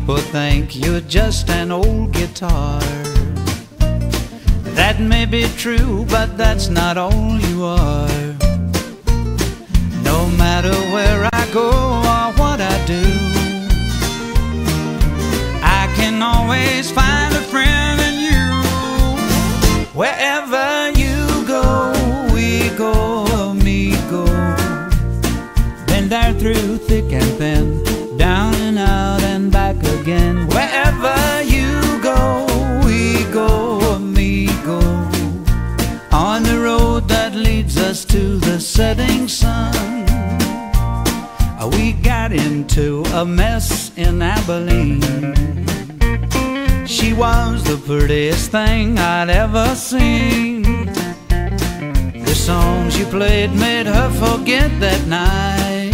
people think you're just an old guitar. That may be true, but that's not all you are. No matter where I go or what I do, I can always find a friend in you. Wherever you go, we go, me go. Been there through thick and thin, down and out and back again. Wherever you go, we go, me go. On the road that leads us to the setting sun. We got into a mess in Abilene. She was the prettiest thing I'd ever seen. The songs you played made her forget that night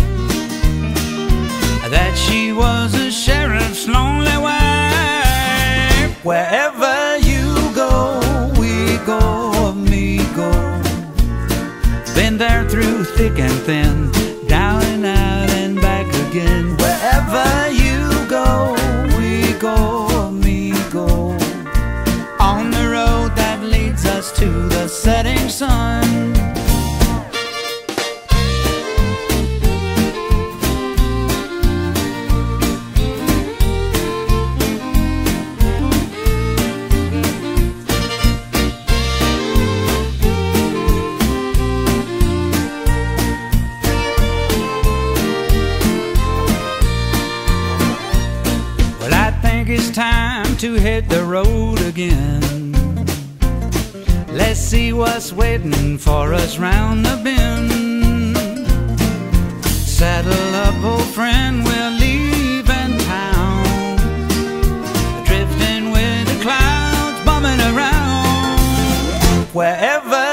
that she was a sheriff's lonely wife. Wherever you go, we go, me go. Been there through thick and thin, down and out and back again. Wherever you go, we go, me go. On the road that leads us to the setting sun. It's time to hit the road again. Let's see what's waiting for us round the bend. Saddle up, old friend, we're leaving town. Drifting with the clouds bumming around. Wherever